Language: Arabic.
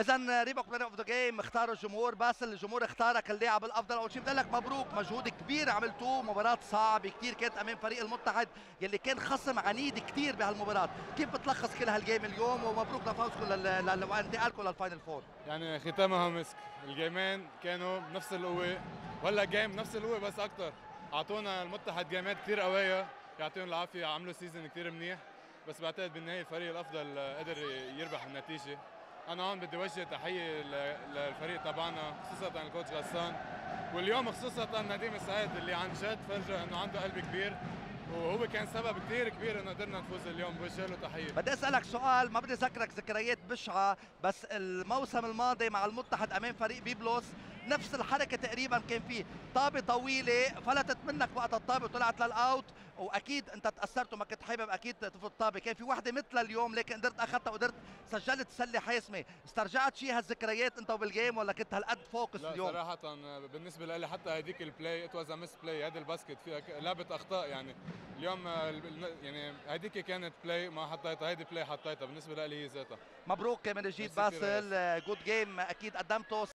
اذا ريبوك بلان اوف ذا جيم اختاروا الجمهور. باسل الجمهور اختارك اللاعب الافضل. اول شيء بدي لك مبروك، مجهود كبير عملتوه، مباراه صعبه كثير كانت امام فريق المتحد يلي كان خصم عنيد كثير بهالمباراه. كيف بتلخص كل هالجيم اليوم؟ ومبروك لفوزكم وانتقالكم للفاينل فور. يعني ختامها مسك. الجيمين كانوا بنفس القوه، ولا جيم نفس القوه بس اكثر. اعطونا المتحد جيمات كثير قويه، يعطيهم العافيه، عملوا سيزون كثير منيح. بس بعتقد بالنهايه الفريق الافضل قدر يربح النتيجه. انا هون بدي اوجه تحيه للفريق تبعنا، خصوصا الكوتش غسان، واليوم خصوصا نديم السعيد اللي عن جد فرجى انه عنده قلب كبير، وهو كان سبب كثير كبير انه قدرنا نفوز اليوم. بوجه له تحيه. بدي اسالك سؤال، ما بدي اذكرك ذكريات بشعه، بس الموسم الماضي مع المتحد امام فريق بيبلوس نفس الحركه تقريبا كان فيه طابه طويله فلتت منك وقت الطابه وطلعت للاوت، واكيد انت تاثرت وما كنت حابب اكيد تفوت الطابه. كان في وحده مثلها اليوم لكن قدرت اخذتها وقدرت سجلت سله حاسمه. استرجعت شيء هالذكريات انت وبالجيم ولا كنت هالقد فوكس اليوم؟ لا صراحه بالنسبه لي حتى هذيك البلاي ات واز ا مس بلاي. هذا الباسكت فيها لعبه اخطاء يعني. اليوم يعني هذيك كانت بلاي ما حطيتها، هيدي بلاي حطيتها. بالنسبه لي هي ذاتها. مبروك من جديد باسل، جود جيم اكيد قدمته.